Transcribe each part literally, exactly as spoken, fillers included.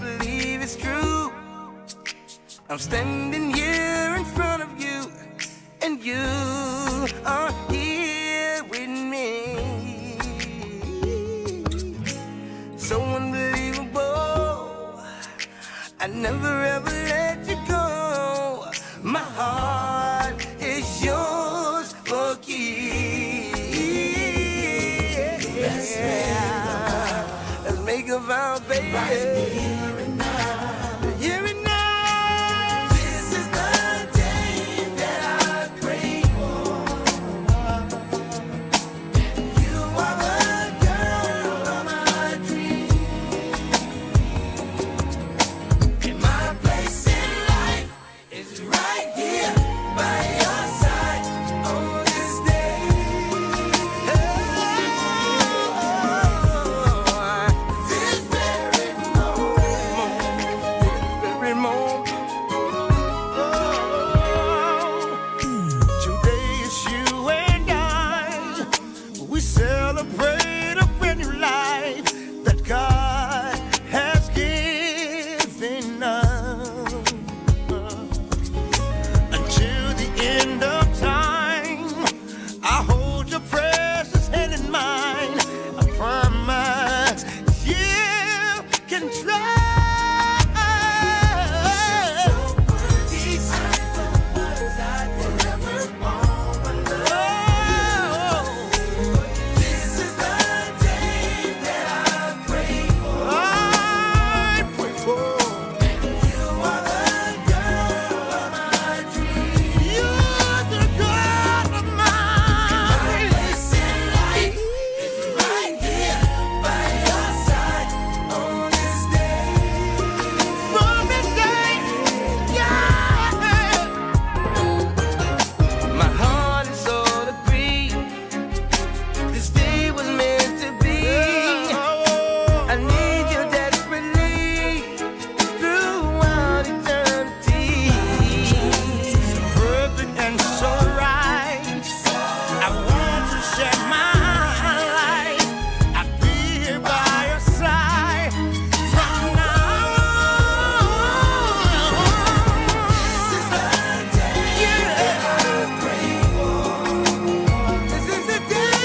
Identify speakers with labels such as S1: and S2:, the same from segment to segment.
S1: believe it's true. I'm standing here in front of you, and you are here with me. So unbelievable, I never ever let you go. My heart is yours for keeps. Let's make a vow. Let's make a vow, baby. Right here and now. Here and now. This is the day that I prayed for. You are the girl of my dreams. And my place in life is right here by your side on this day. Oh, this very moment, this very moment. Oh, today is you and I. We celebrate a brand new life that God has given us. Until the end of time, I hold your precious hand in mine. I promise you can trust. These are the words I forever want my love. This is the day that I pray for. I pray for. You are the girl of my dreams. You're the girl of mine. My place in life is right here by your side on this day. From this day, yeah. My heart is all agreed. This day was meant to be. I need you desperately throughout eternity. So perfect and so right. I want to share my life. I'll be here by your side from now on. This is the day that I pray for. This is the day.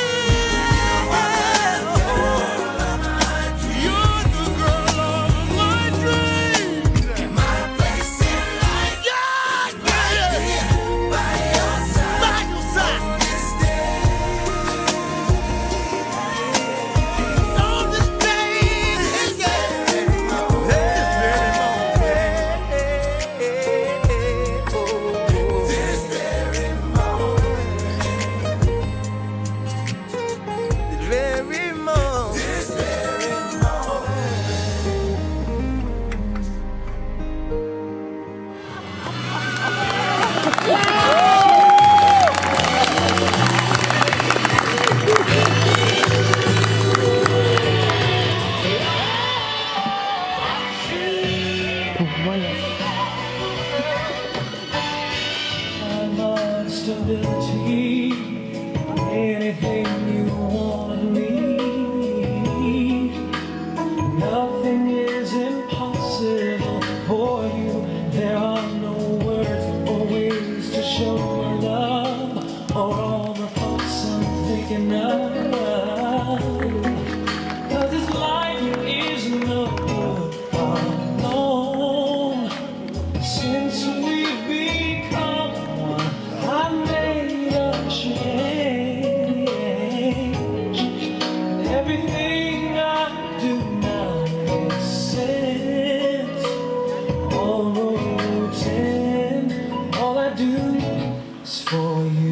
S1: You're the girl of my dreams. My place in life, yeah, right here by your side, by your side on this day. On this day, this very moment, this very moment, oh, this very moment, this very moment, this very
S2: My stability, anything you want of me. Nothing is impossible for you. There are no words or ways to show my love or all the thoughts I'm thinking of. 'Cause this life is no good alone. Since we've become one, I made a change. Everything I do now makes sense. All routine, all I do is for you.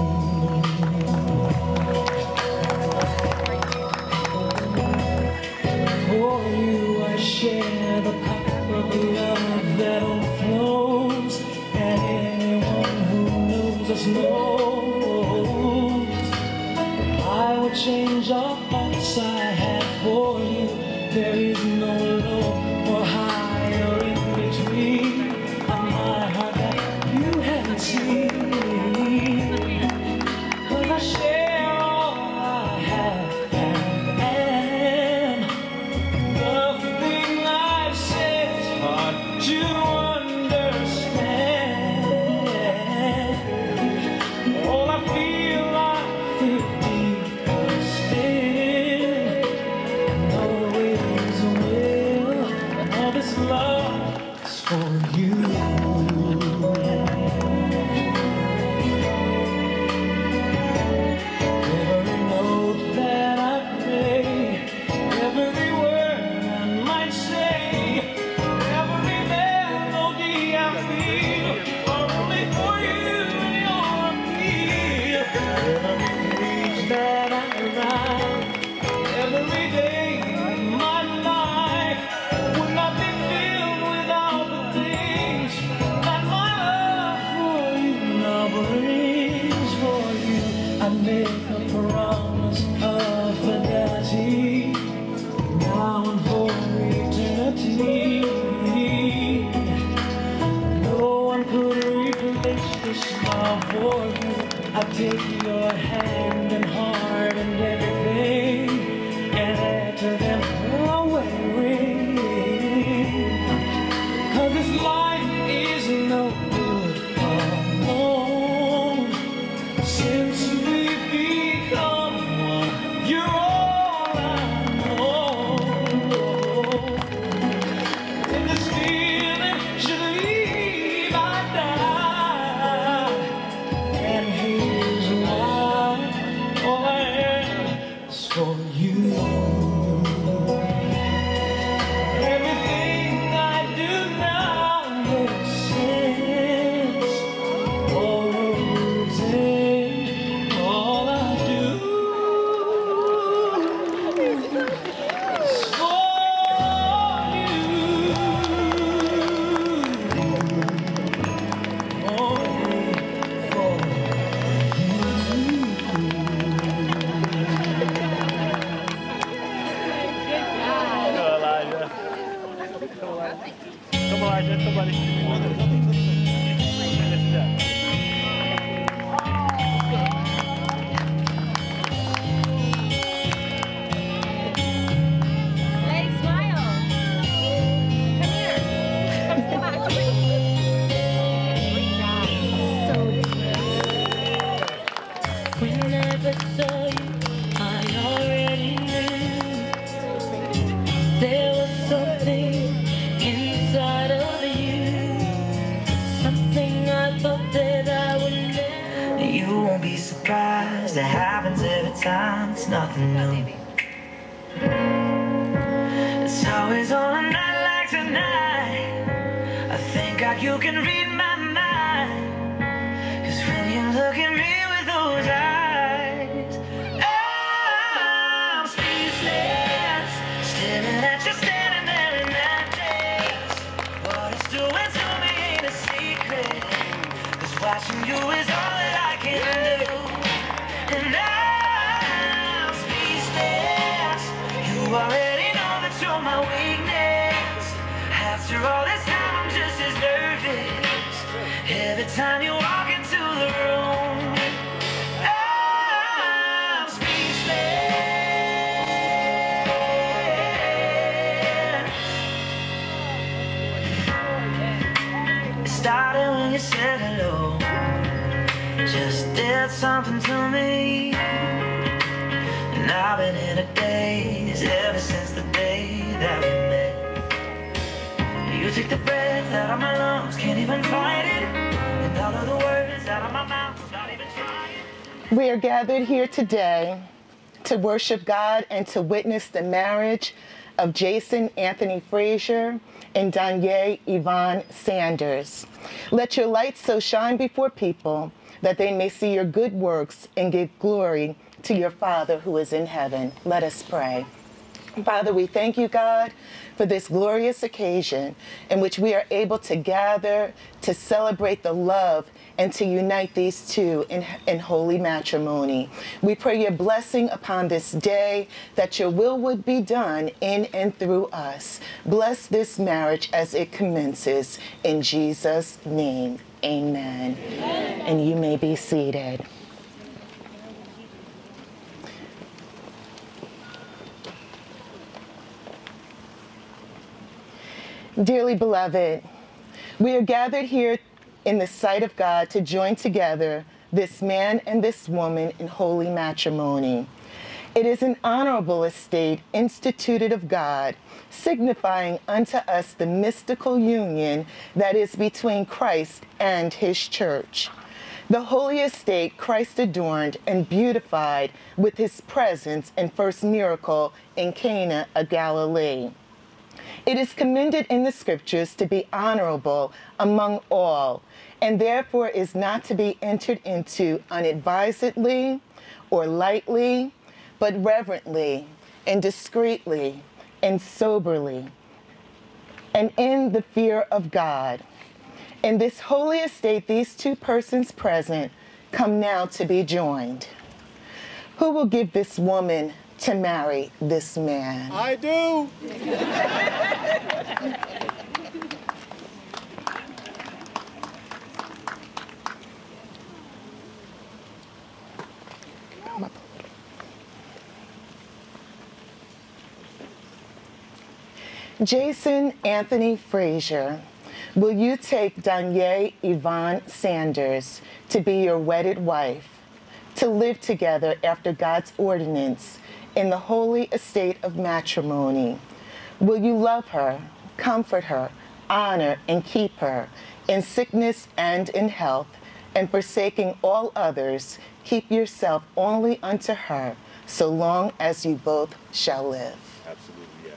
S2: For you, I share the power of love that overflows, and anyone who knows us knows I would change all thoughts I had for you. There is no low or high or in between. On my heart that you haven't seen. 'Cause I share all I have and am. Nothing I've said for you. Every note that I play, every word I might say, every melody I feel are only for you and your appeal. Every page that I write, every day of my life would not be filled without the things that my love for you now brings for you. I make a promise of fidelity now and for eternity. No one could replace this love for you. I take your hand and heart and everything and add to them away. Cause this life is no good alone. Since we've become one, you're all I know. If this feeling should leave, I die. And here's why, all I am is for you. Everything I do now makes sense. All roads end, all I do is for you. Only for
S3: Go, Elijah. Come, Elijah. Come, buddy.
S4: Hey, smile. Come here. Come step back. Great job. So
S2: Whenever saw you, I already knew there was something inside of you, something I thought that I would never. You won't be surprised, it happens every time, it's nothing new. It's always on a night like tonight, I think I, you can read my mind. Cause when you look at me with those eyes, I'm speechless, staring at you standing there in that daze. What it's doing to me ain't a secret, cause watching you is all that I can do. And I'm speechless, you already know that you're my weakness. After all this time I'm just as nervous every time you walk into the room. I'm speechless. It started when you said hello, just did something to me. And I've been in a daze ever since the day that we met. You took the breath out of my lungs, can't even fight it. And all of the words out of my mouth, not even trying.
S5: We are gathered here today to worship God and to witness the marriage of Jason Anthony Frazier and Donyea Yvonne Sanders. Let your light so shine before people that they may see your good works and give glory to your Father who is in heaven. Let us pray. Father, we thank you, God, for this glorious occasion in which we are able to gather to celebrate the love and to unite these two in, in holy matrimony. We pray your blessing upon this day, that your will would be done in and through us. Bless this marriage as it commences. In Jesus' name, amen. Amen. And you may be seated. Dearly beloved, we are gathered here in the sight of God to join together this man and this woman in holy matrimony. It is an honorable estate instituted of God, signifying unto us the mystical union that is between Christ and his church. The holy estate Christ adorned and beautified with his presence and first miracle in Cana of Galilee. It is commended in the scriptures to be honorable among all, and therefore is not to be entered into unadvisedly or lightly, but reverently and discreetly and soberly, and in the fear of God. In this holy estate, these two persons present come now to be joined. Who will give this woman to marry this man?
S6: I do.
S5: Jason Anthony Frazier, will you take Donyea Yvonne Sanders to be your wedded wife, to live together after God's ordinance in the holy estate of matrimony? Will you love her, comfort her, honor and keep her in sickness and in health, and forsaking all others, keep yourself only unto her, so long as you both shall live?
S6: Absolutely, yes.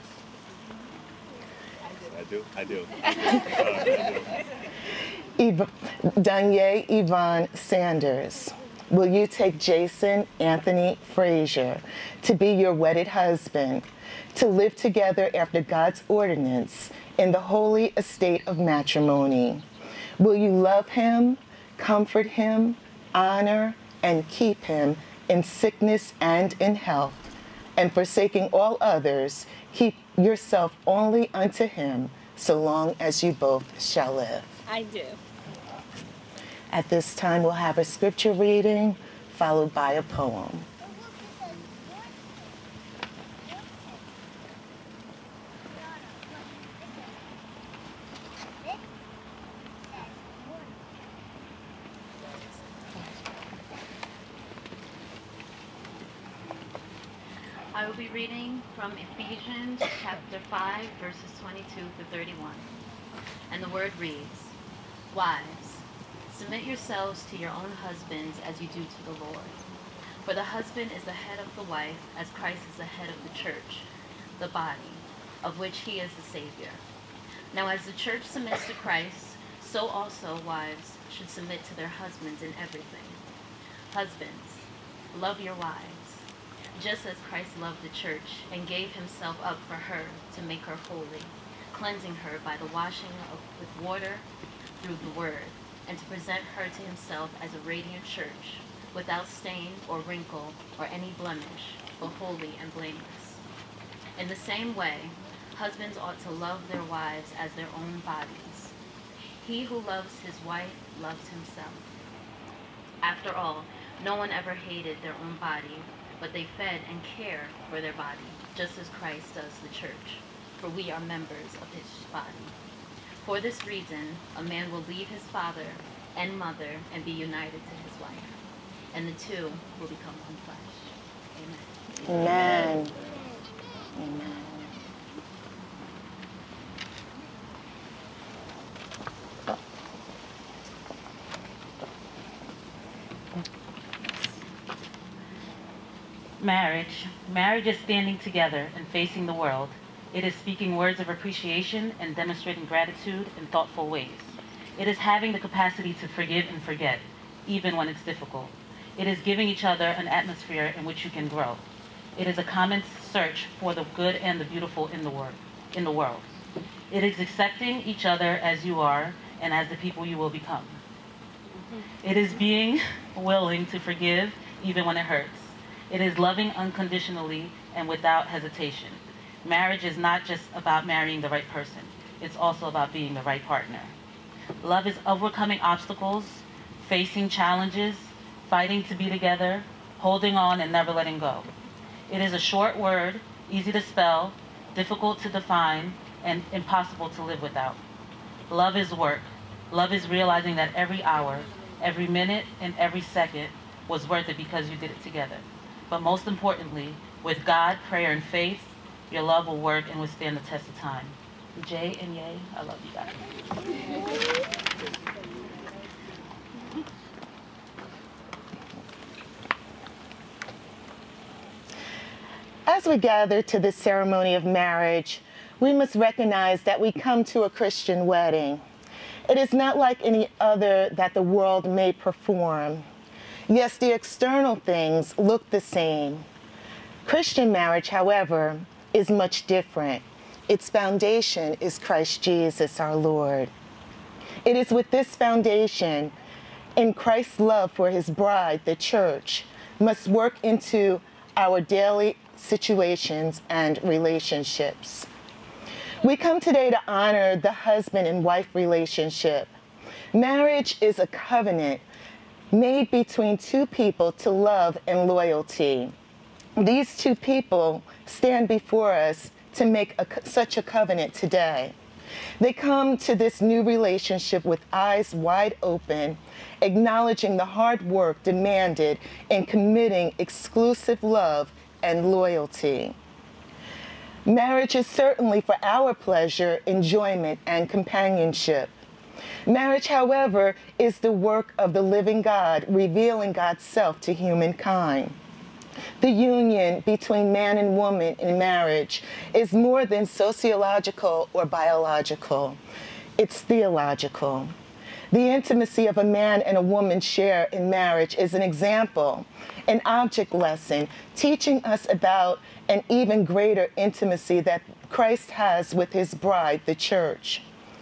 S6: I do. I do. I do.
S5: Eva, Donyea Yvonne Sanders, will you take Jason Anthony Frazier to be your wedded husband, to live together after God's ordinance in the holy estate of matrimony? Will you love him, comfort him, honor and keep him in sickness and in health, and forsaking all others, keep yourself only unto him, so long as you both shall live?
S4: I do.
S5: At this time, we'll have a scripture reading, followed by a poem.
S7: I will be reading from Ephesians chapter five, verses twenty-two to thirty-one. And the word reads, "Wives, submit yourselves to your own husbands as you do to the Lord. For the husband is the head of the wife, as Christ is the head of the church, the body, of which he is the Savior. Now as the church submits to Christ, so also wives should submit to their husbands in everything. Husbands, love your wives, just as Christ loved the church and gave himself up for her to make her holy, cleansing her by the washing of, with water through the word, and to present her to himself as a radiant church, without stain or wrinkle or any blemish, but holy and blameless. In the same way, husbands ought to love their wives as their own bodies. He who loves his wife loves himself. After all, no one ever hated their own body, but they fed and cared for their body, just as Christ does the church, for we are members of his body. For this reason, a man will leave his father and mother and be united to his wife, and the two will become one flesh." Amen.
S5: Amen. Amen.
S8: Marriage. Marriage is standing together and facing the world. It is speaking words of appreciation and demonstrating gratitude in thoughtful ways. It is having the capacity to forgive and forget, even when it's difficult. It is giving each other an atmosphere in which you can grow. It is a common search for the good and the beautiful in the world. In the world. It is accepting each other as you are and as the people you will become. It is being willing to forgive even when it hurts. It is loving unconditionally and without hesitation. Marriage is not just about marrying the right person. It's also about being the right partner. Love is overcoming obstacles, facing challenges, fighting to be together, holding on and never letting go. It is a short word, easy to spell, difficult to define, and impossible to live without. Love is work. Love is realizing that every hour, every minute, and every second was worth it because you did it together. But most importantly, With God, prayer, and faith, your love will work and withstand the test of time. Jay and Yay, I love you guys.
S5: As we gather to this ceremony of marriage, we must recognize that we come to a Christian wedding. It is not like any other that the world may perform. Yes, the external things look the same. Christian marriage, however, is much different. Its foundation is Christ Jesus, our Lord. It is with this foundation, in Christ's love for his bride, the church, must work into our daily situations and relationships. We come today to honor the husband and wife relationship. Marriage is a covenant made between two people to love and loyalty. These two people stand before us to make a, such a covenant today. They come to this new relationship with eyes wide open, acknowledging the hard work demanded in committing exclusive love and loyalty. Marriage is certainly for our pleasure, enjoyment, and companionship. Marriage, however, is the work of the living God, revealing God's self to humankind. The union between man and woman in marriage is more than sociological or biological. It's theological. The intimacy of a man and a woman share in marriage is an example, an object lesson, teaching us about an even greater intimacy that Christ has with his bride, the church.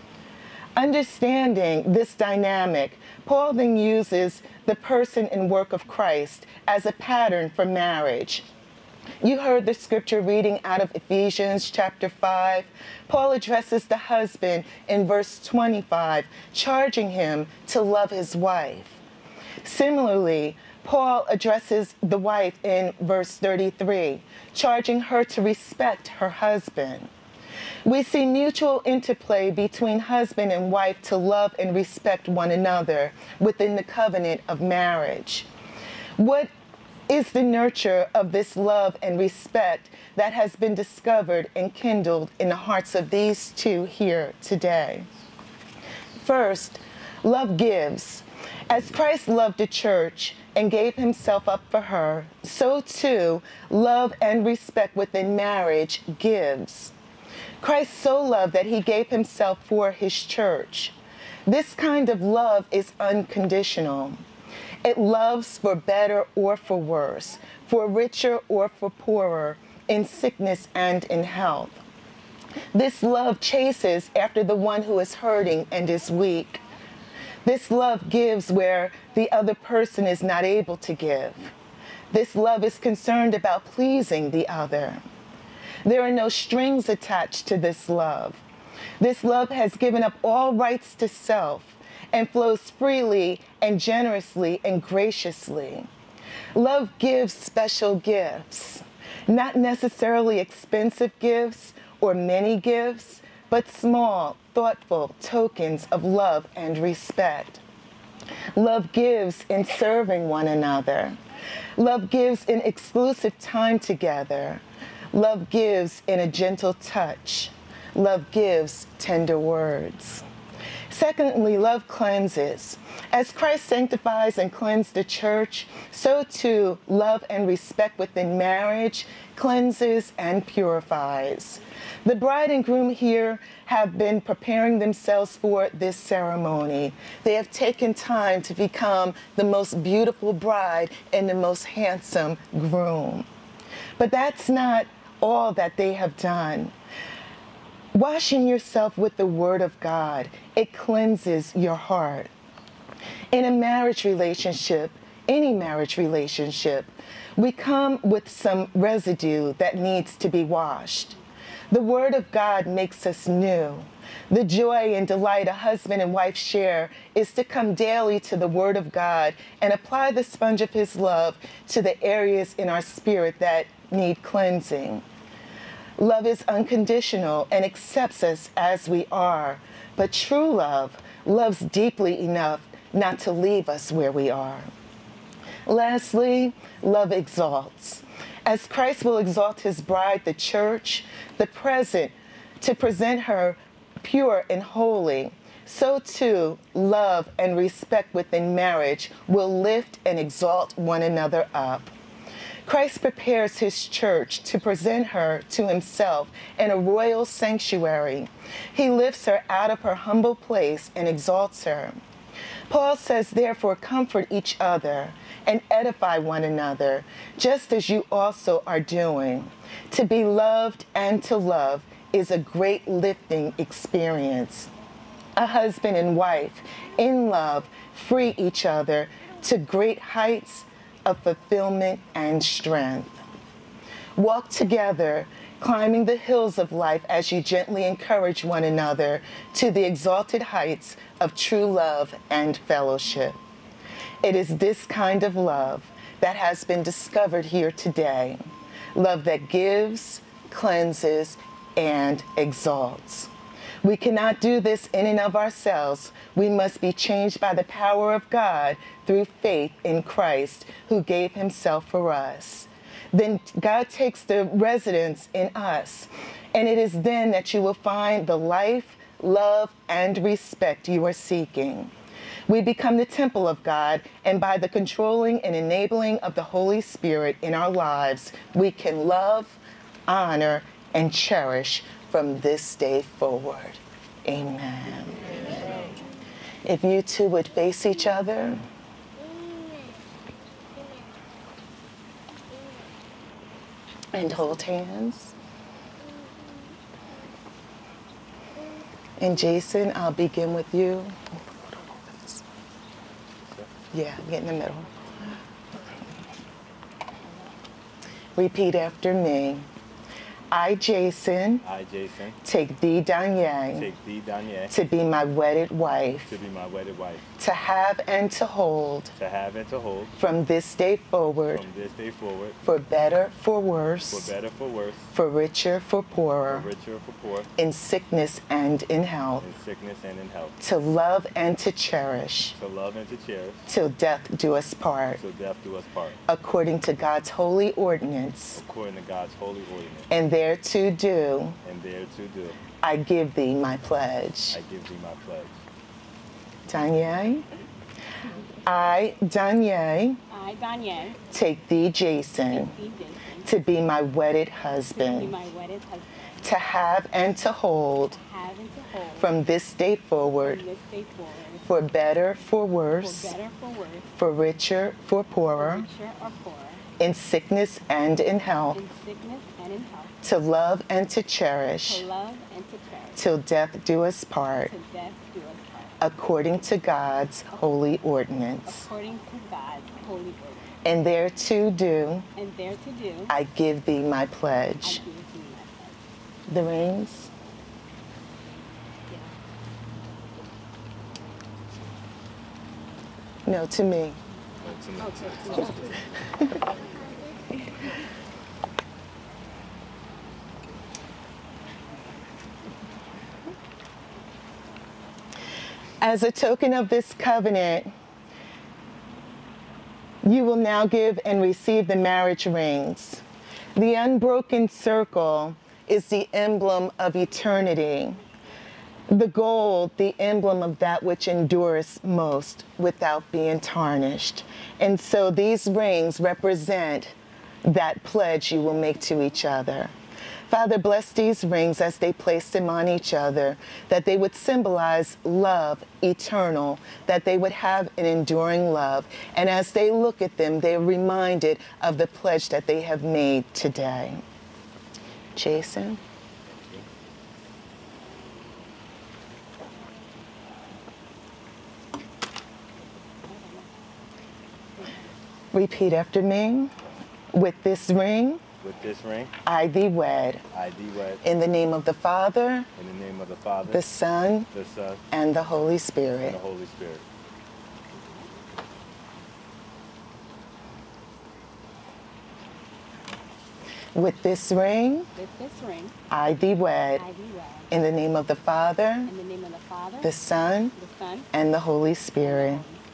S5: Understanding this dynamic, Paul then uses the person and work of Christ as a pattern for marriage. You heard the scripture reading out of Ephesians chapter five. Paul addresses the husband in verse twenty-five, charging him to love his wife. Similarly, Paul addresses the wife in verse thirty-three, charging her to respect her husband. We see mutual interplay between husband and wife to love and respect one another within the covenant of marriage. What is the nurture of this love and respect that has been discovered and kindled in the hearts of these two here today? First, love gives. As Christ loved the church and gave himself up for her, so too love and respect within marriage gives. Christ so loved that he gave himself for his church. This kind of love is unconditional. It loves for better or for worse, for richer or for poorer, in sickness and in health. This love chases after the one who is hurting and is weak. This love gives where the other person is not able to give. This love is concerned about pleasing the other. There are no strings attached to this love. This love has given up all rights to self and flows freely and generously and graciously. Love gives special gifts, not necessarily expensive gifts or many gifts, but small, thoughtful tokens of love and respect. Love gives in serving one another. Love gives in exclusive time together. Love gives in a gentle touch. Love gives tender words. Secondly, love cleanses. As Christ sanctifies and cleansed the church, so too love and respect within marriage cleanses and purifies. The bride and groom here have been preparing themselves for this ceremony. They have taken time to become the most beautiful bride and the most handsome groom. But that's not all that they have done. Washing yourself with the Word of God, it cleanses your heart. In a marriage relationship, any marriage relationship, we come with some residue that needs to be washed. The Word of God makes us new. The joy and delight a husband and wife share is to come daily to the Word of God and apply the sponge of His love to the areas in our spirit that need cleansing. Love is unconditional and accepts us as we are, but true love loves deeply enough not to leave us where we are. Lastly, love exalts. As Christ will exalt his bride, the church, the present, to present her pure and holy, so too love and respect within marriage will lift and exalt one another up. Christ prepares his church to present her to himself in a royal sanctuary. He lifts her out of her humble place and exalts her. Paul says, therefore, comfort each other and edify one another, just as you also are doing. To be loved and to love is a great lifting experience. A husband and wife in love free each other to great heights of fulfillment and strength. Walk together, climbing the hills of life as you gently encourage one another to the exalted heights of true love and fellowship. It is this kind of love that has been discovered here today. Love that gives, cleanses, and exalts. We cannot do this in and of ourselves. We must be changed by the power of God through faith in Christ, who gave himself for us. Then God takes the residence in us, and it is then that you will find the life, love, and respect you are seeking. We become the temple of God, and by the controlling and enabling of the Holy Spirit in our lives, we can love, honor, and cherish from this day forward. Amen. Amen. If you two would face each other. And hold hands. And Jason, I'll begin with you. Yeah, get in the middle. Repeat after me. I, Jason,
S6: I, Jason,
S5: take thee, Donyea,
S6: take thee, Donyea,
S5: to be my wedded wife,
S6: to be my wedded wife,
S5: to have and to hold,
S6: to have and to hold,
S5: from this day forward,
S6: from this day forward,
S5: for better, for worse,
S6: for better, for worse,
S5: for richer, for poorer,
S6: for richer, for poor,
S5: in sickness and in health,
S6: in sickness and in health,
S5: to love and to cherish,
S6: to love and to cherish,
S5: till death do us part,
S6: till death do us part,
S5: according to God's holy ordinance,
S6: according to God's holy ordinance,
S5: and there to do,
S6: and there to do,
S5: I give thee my pledge.
S6: I give thee my pledge.
S5: Donyea, I, Donyea,
S9: I, Donyea,
S5: take thee, Jason,
S9: take thee, Jason,
S5: to be my wedded
S9: to be
S5: husband,
S9: my wedded husband,
S5: to have and to hold,
S9: to have and to hold,
S5: from this day forward,
S9: from this day forward,
S5: for better, for
S9: for
S5: worse,
S9: better, for worse,
S5: for richer, for
S9: for
S5: poorer,
S9: richer or poorer,
S5: in sickness and in health,
S9: in sickness and in health,
S5: to love and to
S9: to
S5: cherish,
S9: love and to cherish,
S5: till death do us part,
S9: till death do us part,
S5: according to God's holy ordinance.
S9: according to God's holy ordinance.
S5: And there to do,
S9: And there to do,
S5: I give thee my
S9: I
S5: pledge.
S9: give thee my pledge.
S5: The rings. No, to me.
S9: Oh, to, to,
S5: As a token of this covenant, you will now give and receive the marriage rings. The unbroken circle is the emblem of eternity. The gold, the emblem of that which endures most without being tarnished. And so these rings represent that pledge you will make to each other. Father, bless these rings as they place them on each other, that they would symbolize love eternal, that they would have an enduring love. And as they look at them, they're reminded of the pledge that they have made today. Jason? Repeat after me. With this ring,
S6: With this ring,
S5: I thee wed.
S6: I thee wed,
S5: In the name of the Father,
S6: in the name of the Father,
S5: the Son,
S6: the Son,
S5: and the Holy
S6: and
S5: Spirit.
S6: the Holy Spirit.
S5: With this ring,
S9: with this ring,
S5: I thee wed.
S9: I thee wed.
S5: In the name of the Father,
S9: In the name of the Father,
S5: the Son,
S9: the Son,
S5: and the Holy Spirit.
S9: and the Holy Spirit.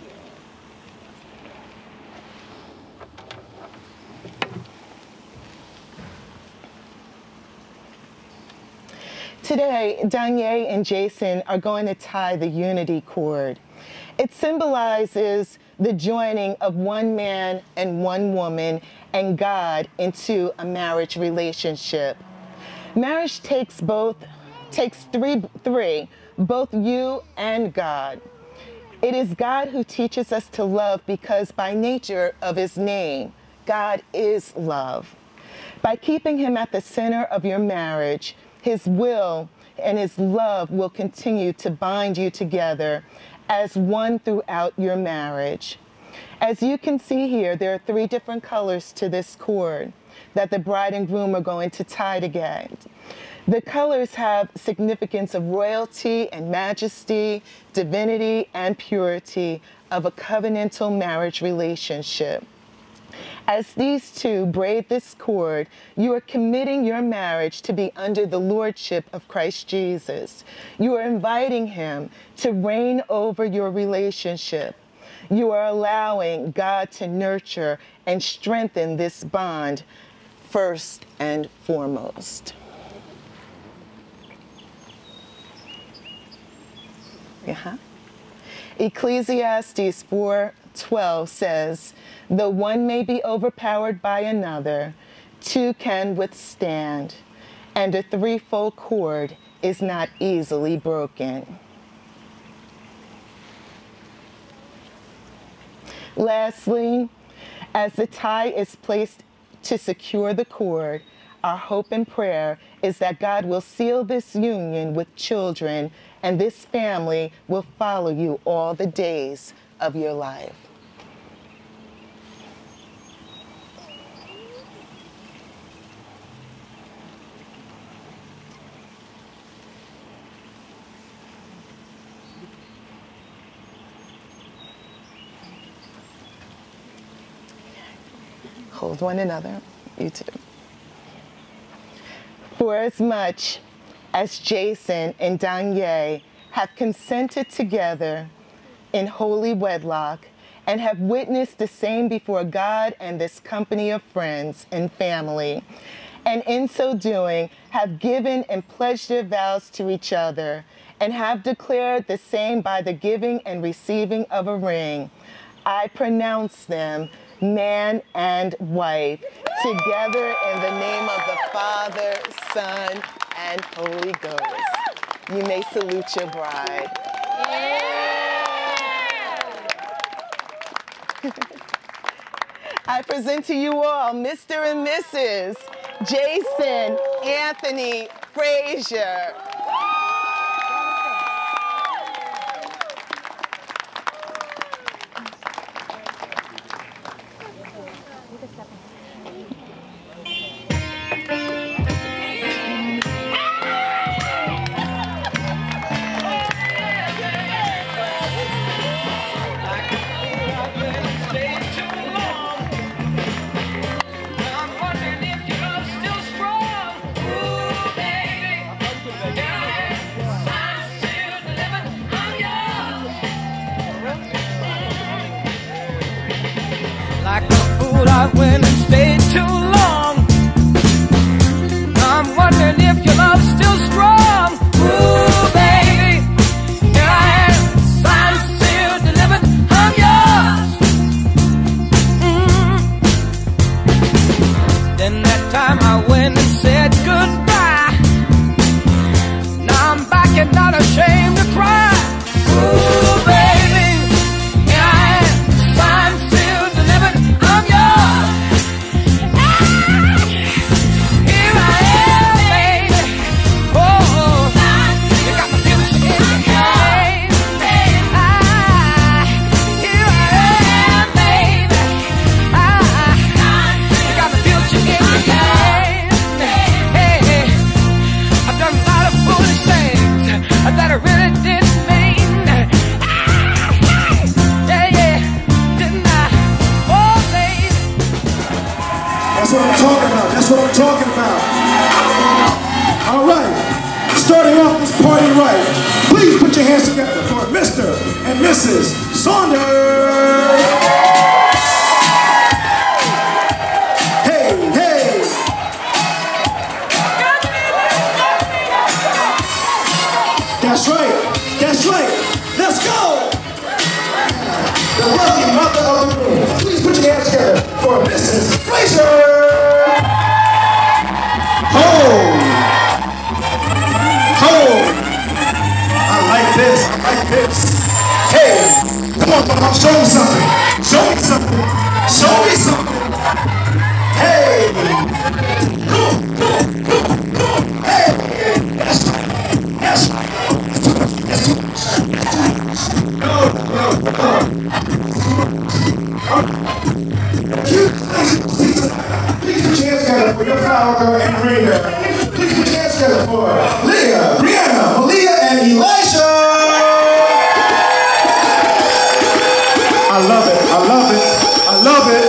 S5: Today, Donyea and Jason are going to tie the unity cord. It symbolizes the joining of one man and one woman and God into a marriage relationship. Marriage takes both, takes three, three, both you and God. It is God who teaches us to love because by nature of his name, God is love. By keeping him at the center of your marriage, his will and his love will continue to bind you together as one throughout your marriage. As you can see here, there are three different colors to this cord that the bride and groom are going to tie together. The colors have significance of royalty and majesty, divinity and purity of a covenantal marriage relationship. As these two braid this cord, you are committing your marriage to be under the lordship of Christ Jesus. You are inviting him to reign over your relationship. You are allowing God to nurture and strengthen this bond first and foremost. Uh-huh. Ecclesiastes four twelve says, though one may be overpowered by another, two can withstand, and a threefold cord is not easily broken. Lastly, as the tie is placed to secure the cord, our hope and prayer is that God will seal this union with children, and this family will follow you all the days of your life. Hold one another, you two. For as much as Jason and Donyea have consented together in holy wedlock and have witnessed the same before God and this company of friends and family, and in so doing have given and pledged their vows to each other, and have declared the same by the giving and receiving of a ring, I pronounce them man and wife, together in the name of the Father, Son, and Holy Ghost. You may salute your bride. I present to you all Mister and Missus Jason Anthony Frazier.
S1: Like a fool, I went and stayed too long. I'm wondering if your love's still strong. Ooh, baby, here I am, signed, sealed, delivered, I'm yours. Mm. Then that time I went and said goodbye. Now I'm back and not ashamed to cry. Ooh, baby, here I am, signed, sealed, delivered, I'm yours. Here I am, baby. Oh, you got my future in your hand. Ah, here I am, baby. Ah, you got my future in your hand. Hey, hey, I've done a lot of foolish things that I really didn't mean. Yeah, yeah, didn't I? Oh, baby.
S6: That's what I'm talking about. That's what I'm talking about. All right. Starting off this party right. Please put your hands together for Mister and Missus Saunders. Hey, hey. That's right. Let's go. The working mother of the room. Please put your hands together for Missus Frazier. Hold. Hold. I like this. I like this. Hey, come on, come on. Show me something. Show me something. Show me something. Hey. Hey. That's right. That's right. That's too much. No, no, no. Please put your hands together for your flower girl and Rita. Please put your hands together for Leah, Brianna, Malia, and Elisha. I love it. I love it. I love it.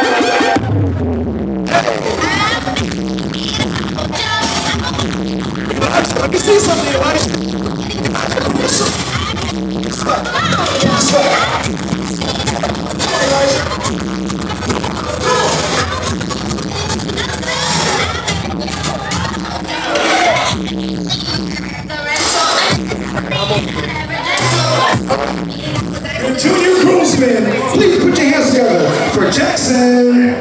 S6: Let me see something, Elisha. The junior groomsmen, please put your hands together for Jackson.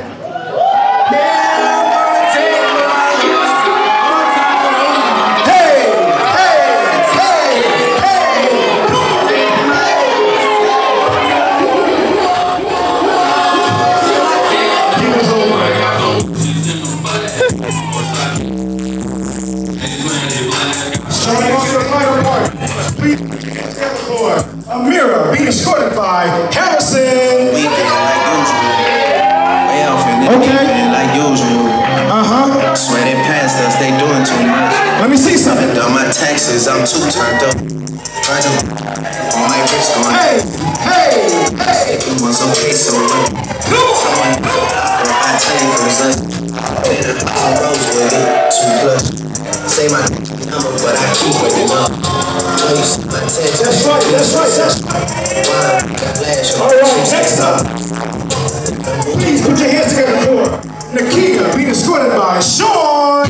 S6: Starting off the final part, please put your hands together for Amira, being escorted by Harrison.
S10: We get like usual. Way off in the
S6: Okay.
S10: deep end like usual.
S6: Uh-huh.
S10: Swear they passed us, they doing too much.
S6: Let me see something.
S10: I've done my taxes, I'm too turned up. Trying to on my wrist going.
S6: Hey, hey, hey.
S10: It was okay, so what? Someone, girl, I tell you from us. Some rose with it, two plus. Say my number, but I keep it up.
S6: That's right, that's right, that's right. All right, next up. Please put your hands together for Nakia, being escorted by Sean.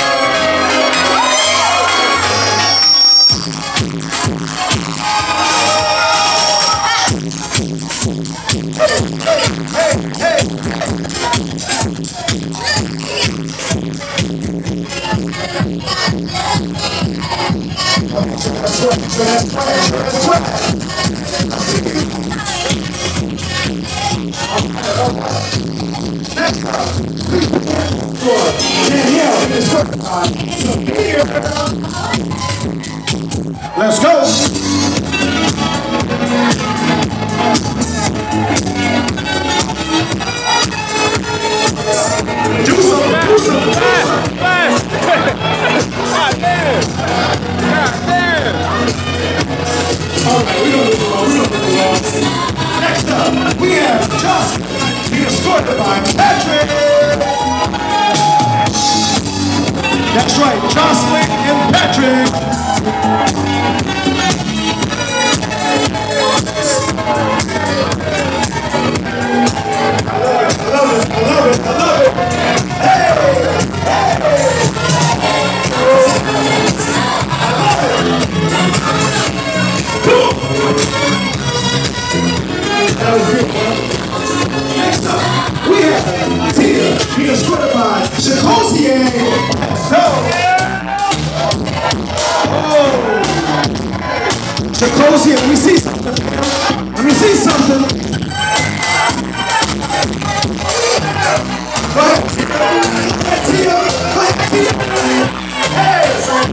S6: Hey, hey. That's right, that's right, that's right. Next up, please put your hands for Danielle, being escorted by Sophia. Let's go. Do something, do something, do something.
S3: God damn! God damn!
S6: Alright, we don't move along, we don't move along. Next up, we have Justin, being escorted by Patrick. That's right, Jocelyn and Patrick. I love it, I love it, I love it, I love it. Hey, hey. That was good, man. Next up, we have Tia, being escorted by Shakozier. Let's go. Oh. Shakozier, let me see something. Let me see something. Go ahead. Go ahead, Tia. Go ahead, Tia. Hey.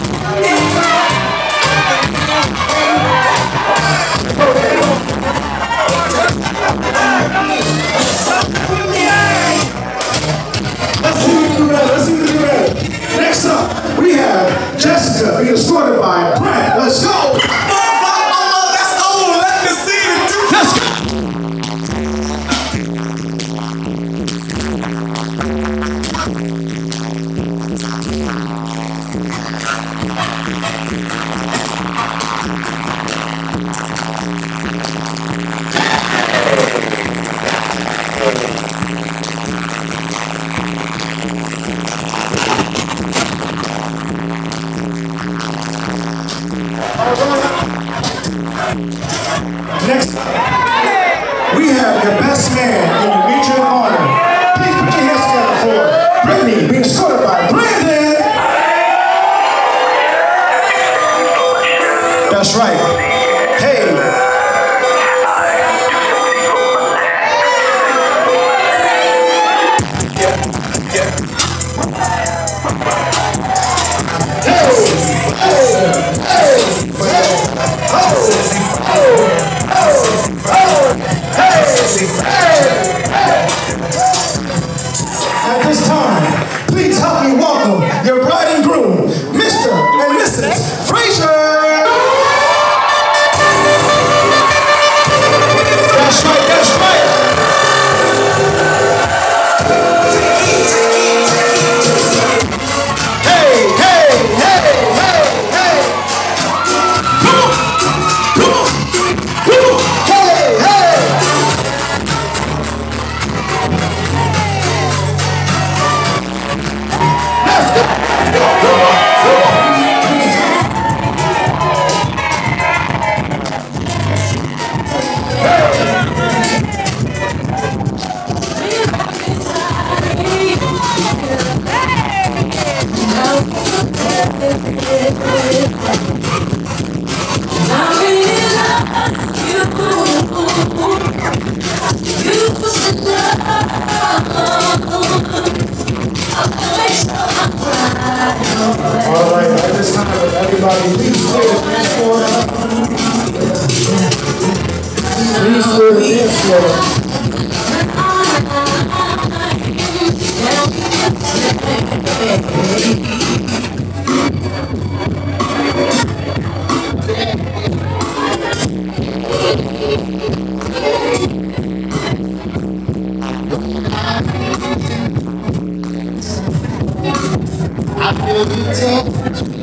S6: Let's see what you do that. Let's see what you do that. Next up, we have Jessica being escorted by Brent. Let's go.
S1: Let's go. Let me see the
S6: Let's go. have your best man in your mutual honor. Please put your hands together for Brittany, being escorted by Brandon. That's right. Hey. At this time, please help me welcome your bride and groom, Mister and Missus Frazier. That's right, that's right. Hey, hey, hey, hey, hey. Come on, come on, come on. Hey, hey. Let's go. Come on, come on. All right, at this time, everybody, please clear the dance floor. Please clear the dance floor. I feel you touch me.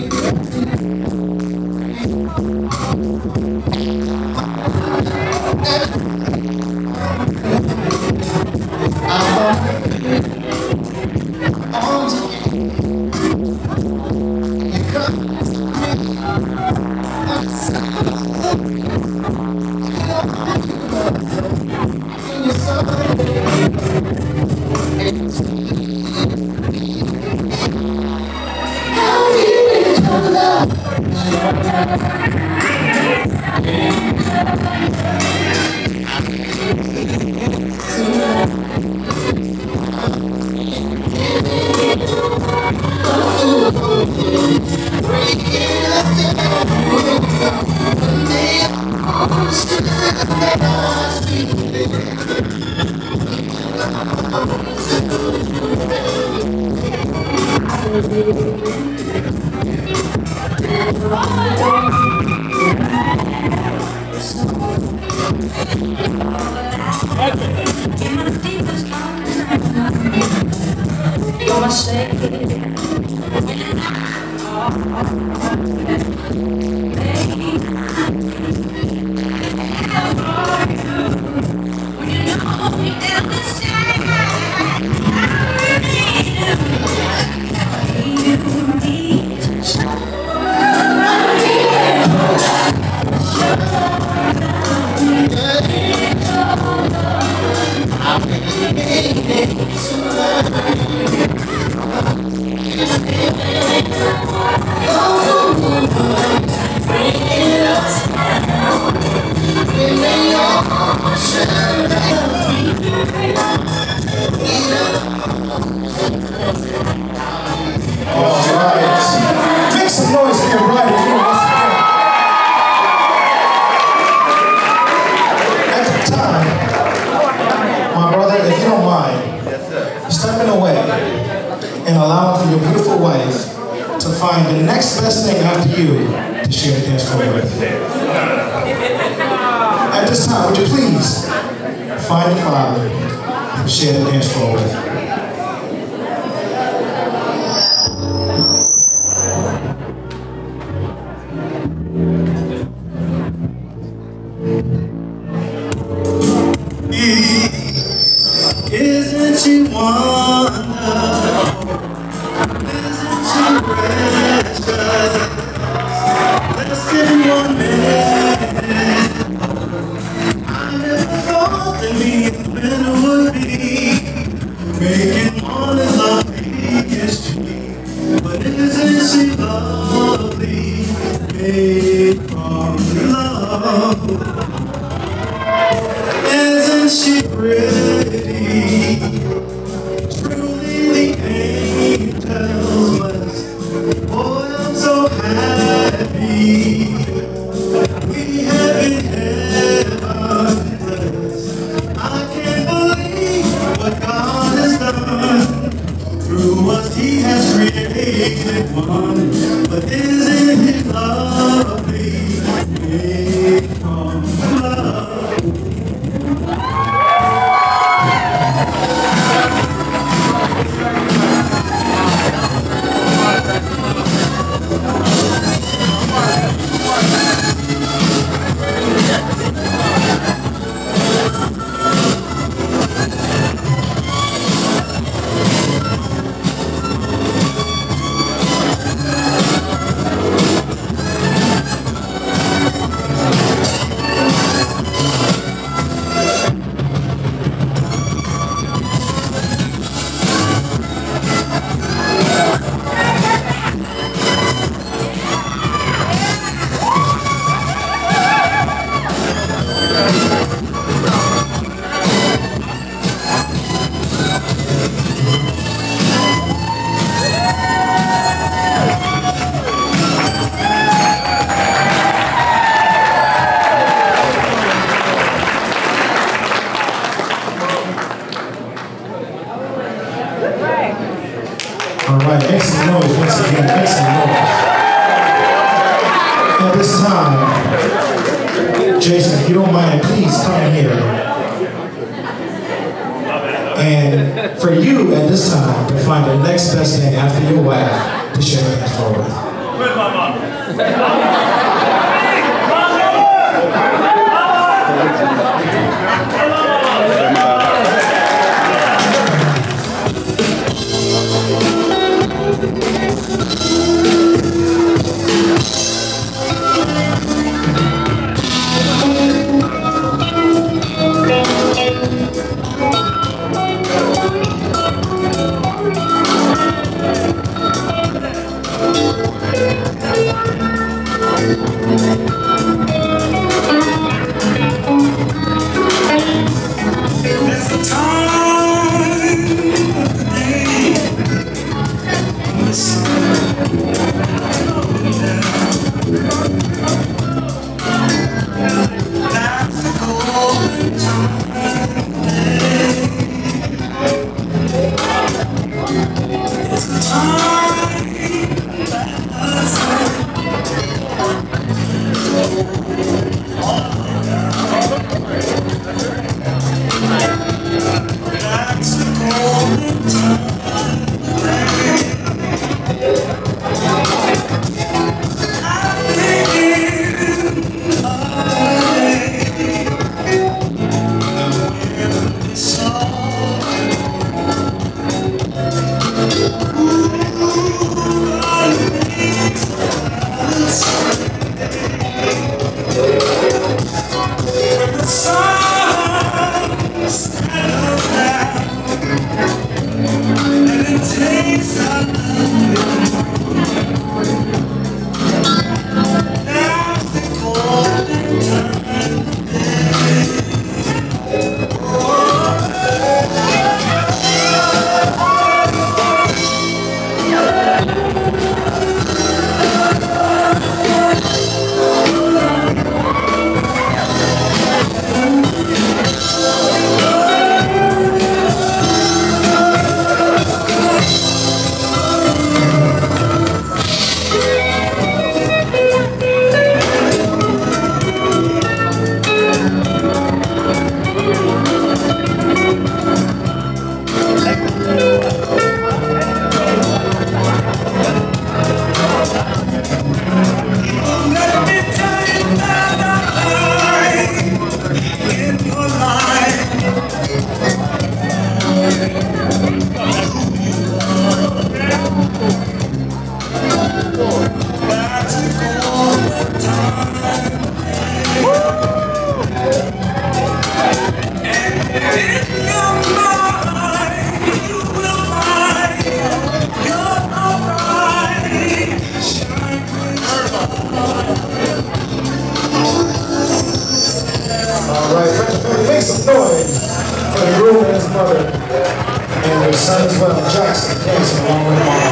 S6: Isn't she wonderful? Isn't she precious? Less than one minute, I never thought that we
S10: Isn't she pretty? Truly the angel was. Boy, I'm so happy. We have been heaven. I can't believe what God has done. Through us He has created one. But isn't He lovely? Made from love.
S6: All right, make some noise once again, make some noise. At this time, Jason, if you don't mind, please come here. And for you at this time to find the next best thing after your wife to share your hands forward. All right, make some noise for the groom and his mother, and their son as well, Jackson, dancing along with mom.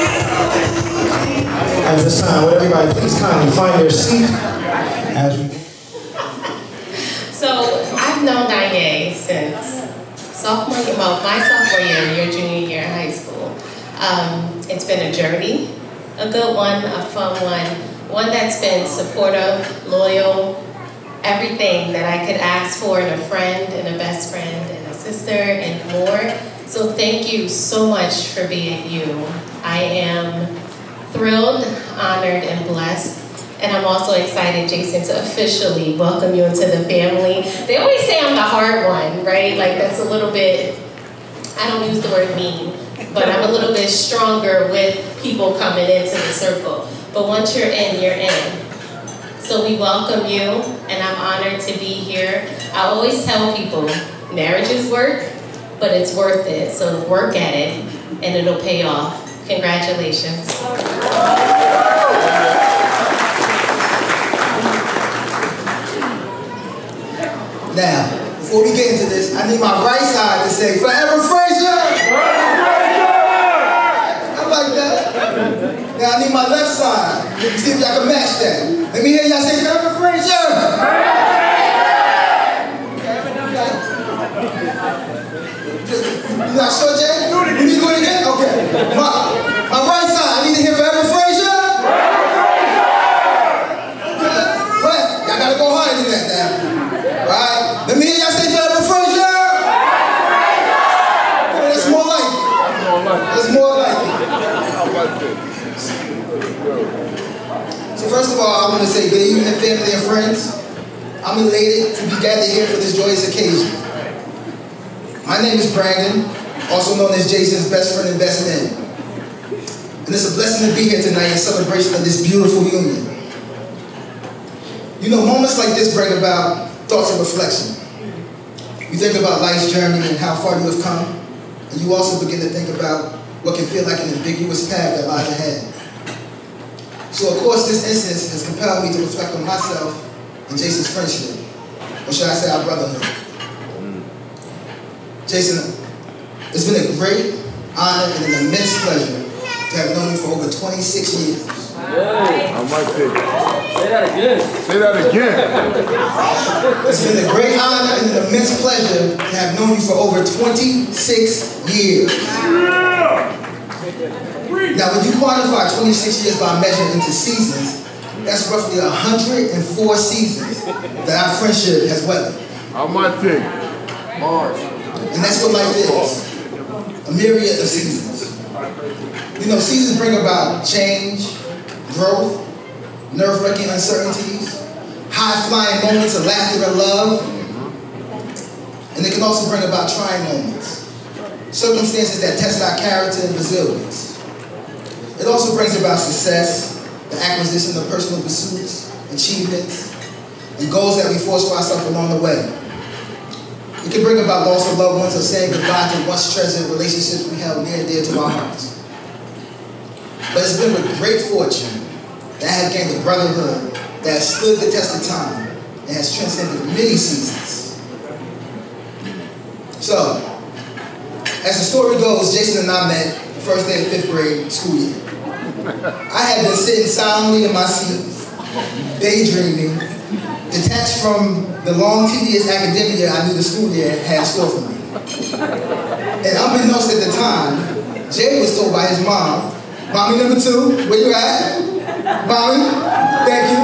S6: At this time, would everybody please kindly find their seat as we...
S11: So, I've known Donyea since sophomore year, well, my sophomore year, your junior year in high school. Um, it's been a journey, a good one, a fun one, one that's been supportive, loyal, everything that I could ask for in a friend and a best friend and a sister and more. So thank you so much for being you. I am thrilled, honored, and blessed. And I'm also excited, Jason, to officially welcome you into the family. They always say I'm the hard one, right? Like that's a little bit, I don't use the word mean, but I'm a little bit stronger with people coming into the circle. But once you're in, you're in. So we welcome you, and I'm honored to be here. I always tell people, marriage is work, but it's worth it. So work at it, and it'll pay off. Congratulations.
S10: Now, before we get into this, I need my right side to say, Forever Frazier! I like that. Now I need my left side. Let me see if y'all can match that. Let me hear y'all say, Forever Frazier! You not sure, Jay? You need to do it again? Okay. My, my right side, I need to hear Forever Frazier! Okay. Right. Y'all gotta go harder than that now. Right? Let me hear y'all say Forever Frazier! Okay, that's more like it. That's more like it. So first of all, I want to say good evening, family and friends. I'm elated to be gathered here for this joyous occasion. My name is Brandon, also known as Jason's best friend and best man. And it's a blessing to be here tonight in celebration of this beautiful union. You know, moments like this bring about thoughts of reflection. You think about life's journey and how far you have come, and you also begin to think about what can feel like an ambiguous path that lies ahead. So of course this instance has compelled me to reflect on myself and Jason's friendship, or should I say our brotherhood. Jason, it's been a great honor and an immense pleasure to have known you for over twenty-six years.
S3: I might say, say that again. Say that again.
S10: It's been a great honor and an immense pleasure to have known you for over twenty-six years. Now, when you quantify twenty-six years by measuring into seasons, that's roughly one hundred four seasons that our friendship has weathered.
S3: I might think. Mars.
S10: And that's what life is. A myriad of seasons. You know, seasons bring about change, growth, nerve-wracking uncertainties, high-flying moments of laughter and love, and it can also bring about trying moments, circumstances that test our character and resilience. It also brings about success, the acquisition of personal pursuits, achievements, and goals that we force for ourselves along the way. It can bring about loss of loved ones or saying goodbye to once treasured relationships we held near and dear to our hearts. But it's been with great fortune that I have gained a brotherhood that has stood the test of time and has transcended many seasons. So, as the story goes, Jason and I met the first day of fifth grade school year. I had been sitting silently in my seat, daydreaming, detached from the long, tedious academia I knew the school year had in store for me. And unbeknownst at the time, Jay was told by his mom, Mommy number two, where you at? Mommy, thank you.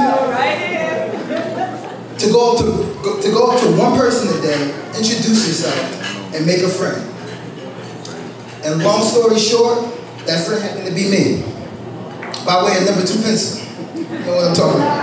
S10: To go up to, to go up to one person today, introduce yourself, and make a friend. And long story short, that friend happened to be me, by way of number two pencil. You know what I'm talking about.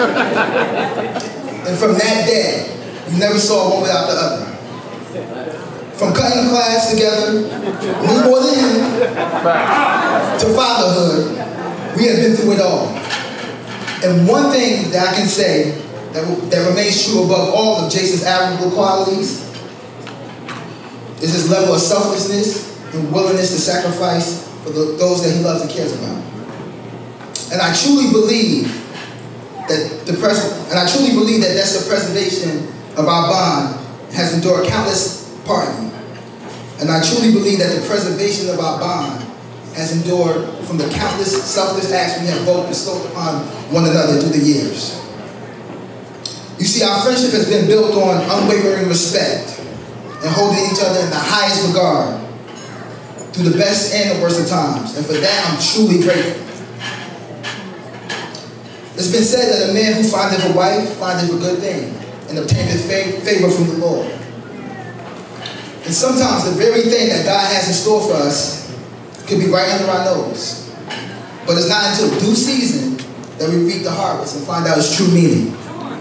S10: And from that day, you never saw one without the other. From cutting class together, me more than him, to fatherhood, we have been through it all. And one thing that I can say that, that remains true above all of Jason's admirable qualities is his level of selflessness and willingness to sacrifice for the, those that he loves and cares about. And I truly believe that the pres and I truly believe that that's the preservation of our bond has endured countless parting. And I truly believe that the preservation of our bond has endured from the countless selfless acts we have both bestowed upon one another through the years. You see, our friendship has been built on unwavering respect and holding each other in the highest regard through the best and the worst of times. And for that, I'm truly grateful. It's been said that a man who findeth a wife findeth a good thing and obtaineth favor from the Lord. And sometimes the very thing that God has in store for us could be right under our nose. But it's not until due season that we reap the harvest and find out its true meaning.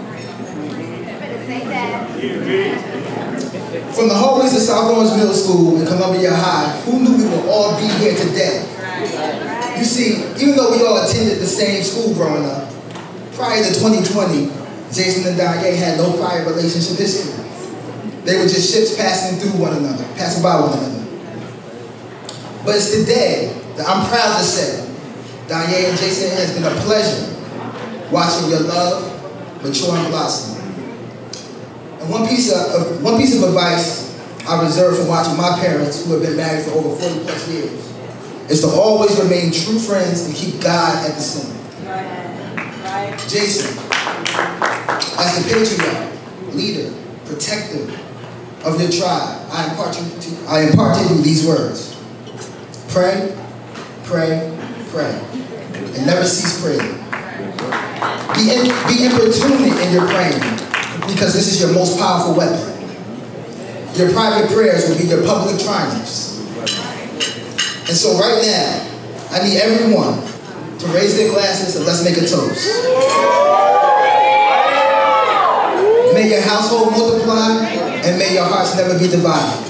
S10: From the hallways of South Orange Middle School and Columbia High, who knew we would all be here today? You see, even though we all attended the same school growing up, prior to twenty twenty, Jason and Donyea had no prior relationship history. They were just ships passing through one another, passing by one another. But it's today that I'm proud to say, Donyea and Jason, it has been a pleasure watching your love mature and blossom. And one piece of one piece of advice I reserve from watching my parents, who have been married for over forty plus years, is to always remain true friends and keep God at the center. Right. Jason, as the patriarch, leader, protector of your tribe, I impart to, I impart to you these words. Pray, pray, pray, and never cease praying. Be, in, be importunate in your praying, because this is your most powerful weapon. Your private prayers will be your public triumphs. And so right now, I need everyone to raise their glasses and let's make a toast. May your household multiply and may your hearts never be divided.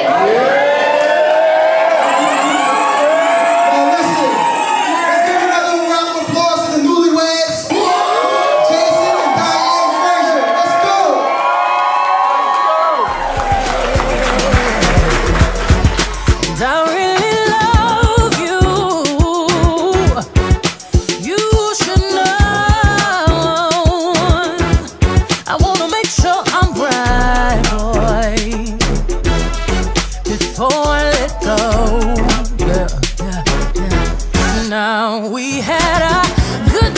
S1: Now we had a good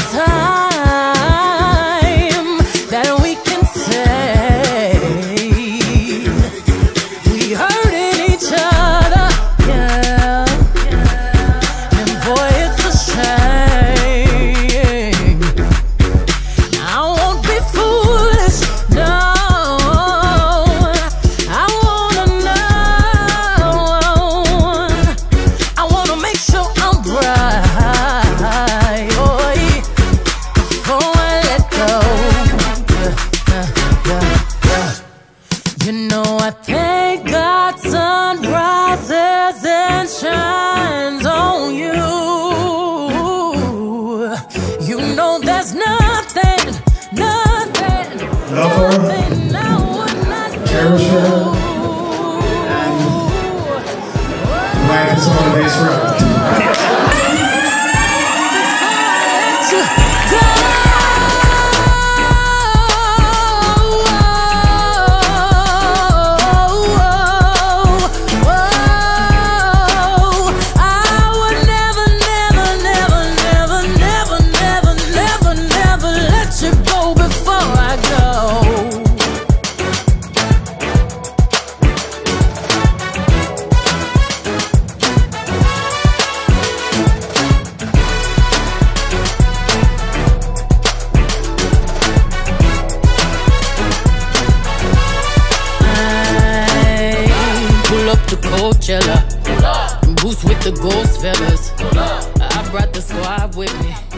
S1: time that we can say we hurting each other, yeah, and boy it's a shame. I won't be foolish, no, I wanna know, I wanna make sure I'm bright. You know I thank God sun rises and shines on you. You know there's nothing, nothing,
S6: Love her,
S1: nothing I would not do.
S6: cherish her, and life is on the base road.
S1: To Coachella, boost with the ghost fellas. I brought the squad with me.